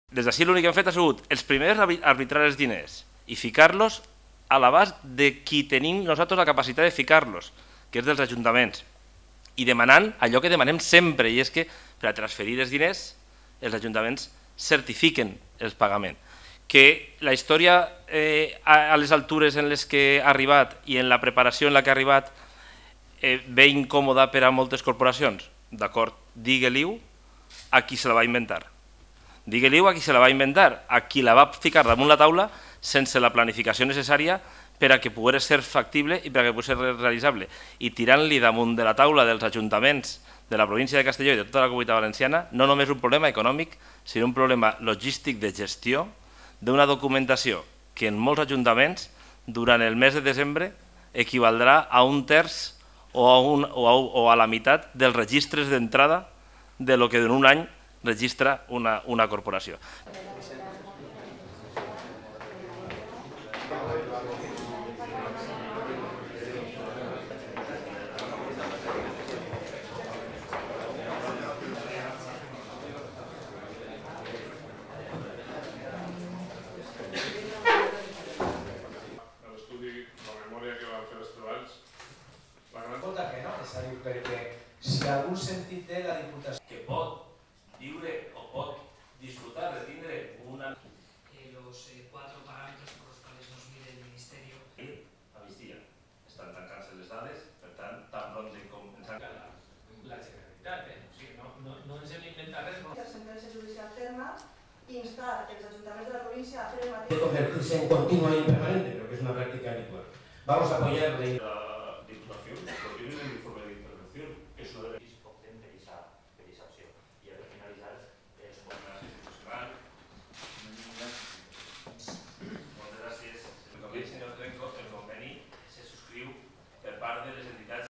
Des d'ací l'únic que hem fet ha sigut els primers arbitrar els diners i ficar-los a l'abast de qui tenim nosaltres la capacitat de ficar-los, que és dels ajuntaments, i demanant allò que demanem sempre, i és que per a transferir els diners els ajuntaments certifiquen el pagament. Que la història a les altures en les que ha arribat i en la preparació en la que ha arribat ve incòmoda per a moltes corporacions, d'acord, digue-li-ho a qui se la va inventar. Digue-li-ho a qui se la va inventar, a qui la va ficar damunt la taula sense la planificació necessària per a que pogués ser factible i per a que pogués ser realitzable. I tirant-li damunt de la taula dels ajuntaments de la província de Castelló i de tota la Comunitat Valenciana, no només un problema econòmic, sinó un problema logístic de gestió d'una documentació que en molts ajuntaments durant el mes de desembre equivaldrà a un terç o a la meitat dels registres d'entrada de lo que en un any registra una corporació. Perquè si algun sentit té la Diputació que pot viure o pot disfrutar de tindre una... Los 4 parámetros por los cuales nos mide el Ministerio. A migdia estan tancant-se les dades, per tant, tan pronte com pensant... La Generalitat, o sigui, no ens hem inventat res. La sentència judicial ferma instar els ajuntaments de la província a fer el mateix. de convertirse en continua y permanente, pero que es una práctica habitual. Vamos a apoyar